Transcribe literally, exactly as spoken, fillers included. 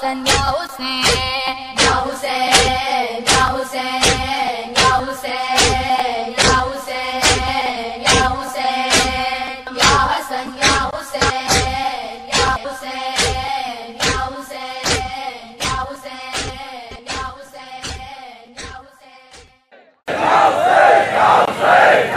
حسن يا حسين يا حسين يا حسين يا حسين يا حسين يا حسين يا حسن يا حسين يا حسين يا حسين يا حسين يا حسين يا حسين